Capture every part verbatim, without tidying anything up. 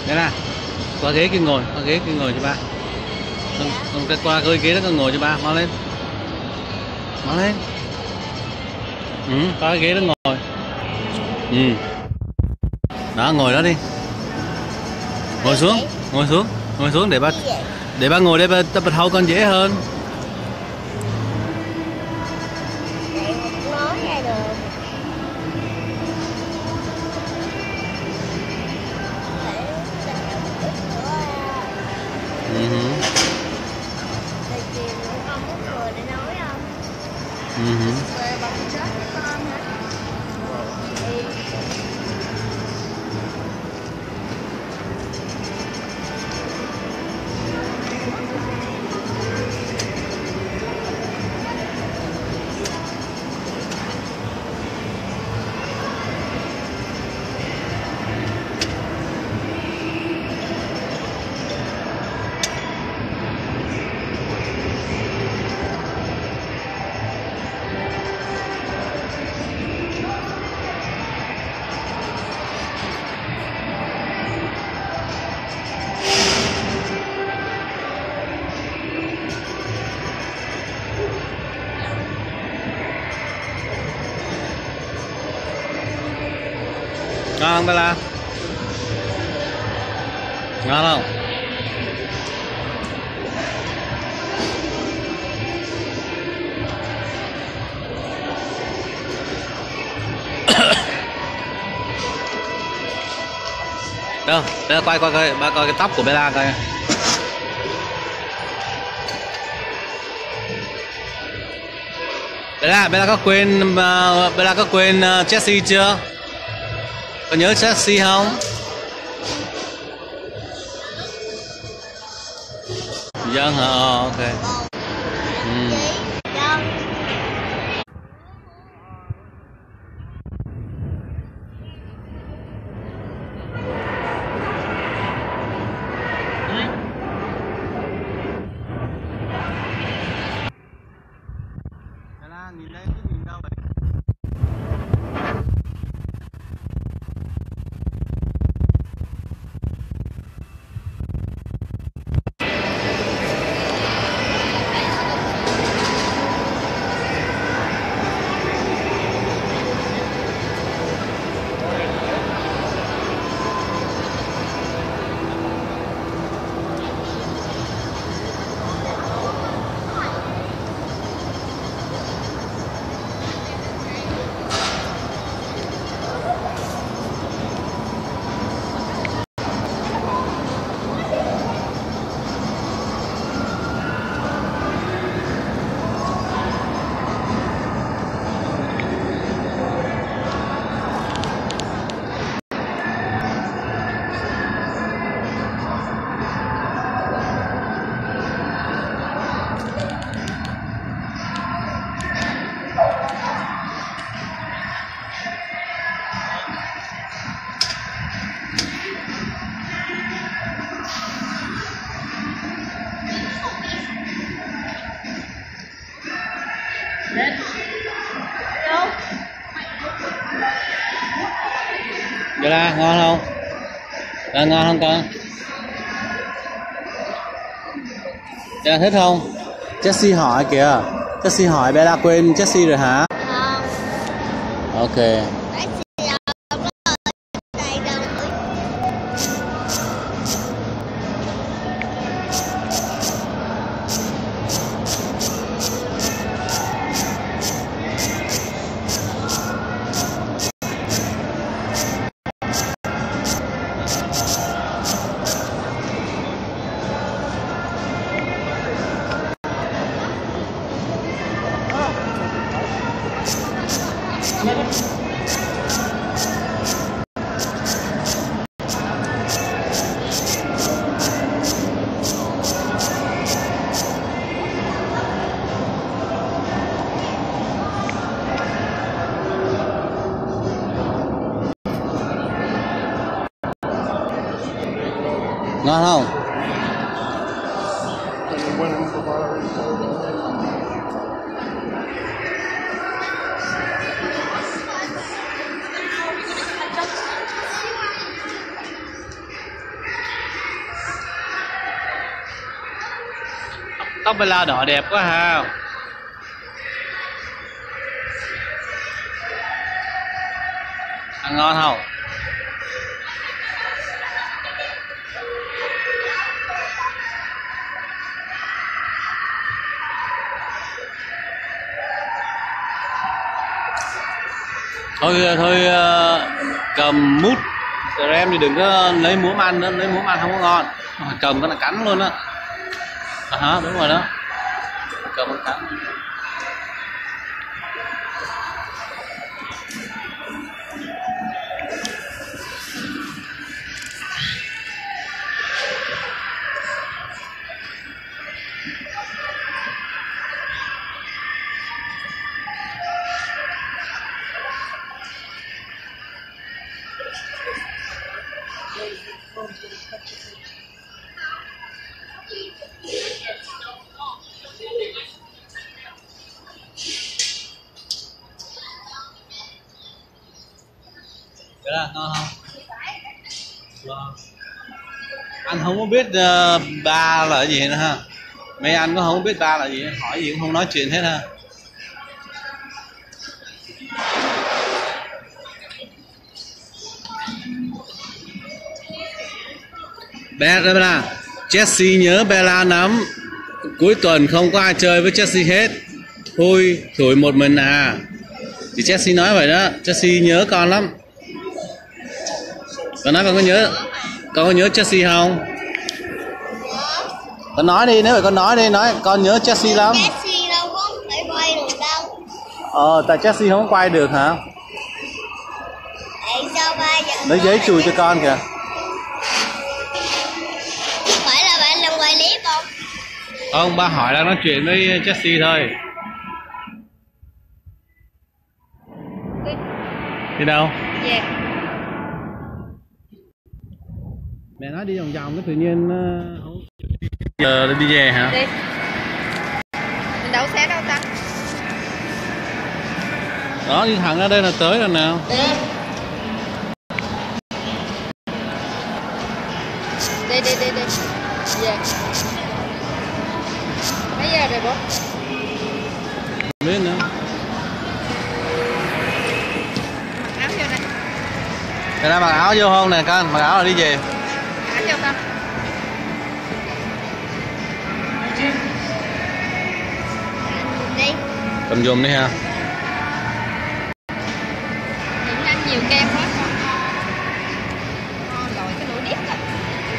Đây là qua ghế kia ngồi, qua ghế kia ngồi cho ba. Không, không cái qua cái ghế đó con ngồi cho ba, mau lên. Mau lên. Ừ, qua cái ghế đó ngồi. Ừ. Đó, ngồi đó đi. Ngồi xuống, ngồi xuống, ngồi xuống để ba để ba ngồi đây, ba tập hậu con dễ hơn. Uh-huh. Uh-huh. Ngon không Bella? Ngon không? Đâu, Bella quay coi coi, ba coi cái tóc của Bella coi. Bella, Bella có quên uh, Bella có quên uh, Jessie chưa? Có nhớ Jessie không? Dân hả? Ờ, ok. Ừ. Bella, nhìn đây, cứ nhìn đâu vậy? Bella, ngon không? Bella, ngon không con? Bella thích không? Jessie hỏi kìa. Jessie hỏi Bella quên Jessie rồi hả? Không. Ok. Ngon không? Tóc Bella đỏ đẹp quá ha. Ăn ngon không? Thôi thôi cầm mút em thì đừng có lấy muỗng ăn nữa, lấy muỗng ăn không có ngon. Cầm cái là cắn luôn á. À hả, đúng rồi đó. Cầm nó cắn. Cái đó ngon không? Wow. Anh không có biết uh, ba là cái gì nữa ha. Mấy anh có không biết ba là gì, hỏi gì cũng không nói chuyện hết ha. Bella, Jessie nhớ Bella lắm. Cuối tuần không có ai chơi với Jessie hết. Thôi, thổi một mình à. Thì Jessie nói vậy đó, Jessie nhớ con lắm. Con nói con có nhớ, con có nhớ Jessie không? Con nói đi, nếu vậy con nói đi, nói con nhớ Jessie lắm. Jessie đâu có phải quay được đâu. Ờ, tại Jessie không quay được hả? Tại sao ba giờ lấy giấy chùi cho con kìa. Phải là bạn làm quay clip không? Không, ba hỏi đang nói chuyện với Jessie thôi. Đi đâu? Dạ. Mẹ nói đi vòng vòng cái tự nhiên uh, không. Giờ đi về hả? Đi. Mình đậu xe đâu ta? Đó, đi thẳng ra đây là tới rồi nào. Đi. Đi đi đi đi. Về. Mấy giờ rồi bố? Không biết nữa. Áo vô đây. Cái đó mặc áo vô không nè con, mặc áo là đi về. Áo vô con. Đi. Cầm giùm đi ha. Đừng ăn nhiều kem quá con. Con lội cái lỗ điếc rồi.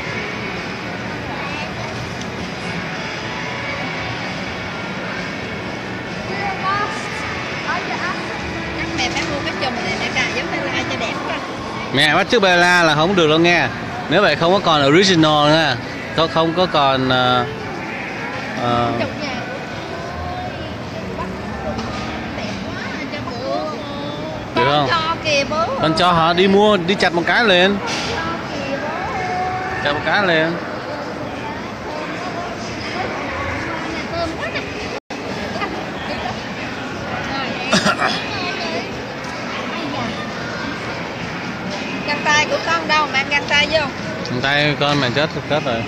Chắc mẹ phải mua cái chùm này để cài giống Bella cho đẹp quá. Mẹ bắt chước Bella là không được đâu nghe. Nếu vậy không có còn original nữa. Không, không có còn uh, uh, được không? Cho kìa bố. Con cho họ đi mua, đi chặt một cái lên. Chặt một cái lên. Găng tay của con đâu, mang găng tay vô. Găng tay con mày chết chết rồi.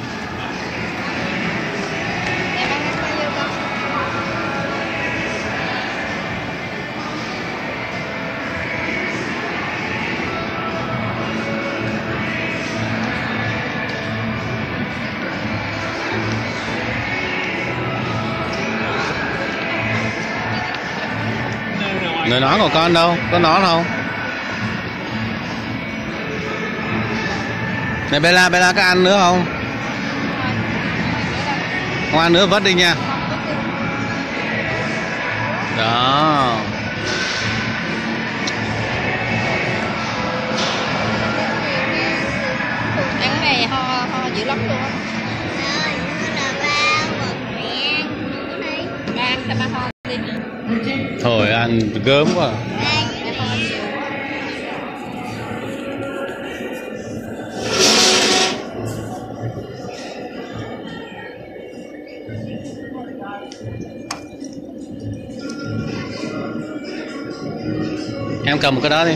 Mẹ mang găng tay vô con. Người nói của con đâu, có nói không? Này Bella, Bella có ăn nữa không? Không ăn nữa vất đi nha. Đó. Ăn cái này ho ho dữ lắm luôn á. Ba ăn cho ba ho đi. Thôi ăn gớm quá. Em cầm một cái đó đi.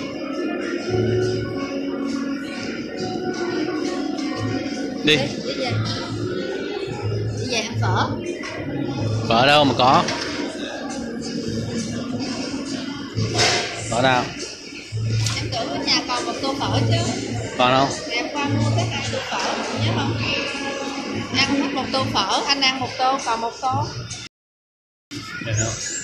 Đi. Đi về ăn phở. Phở đâu mà có. Phở nào? Em tưởng ở nhà còn một tô phở chứ. Còn không? Em qua mua tới hai tô phở, nhớ không? Ăn hết một tô phở, anh ăn một tô, còn một tô. Được không?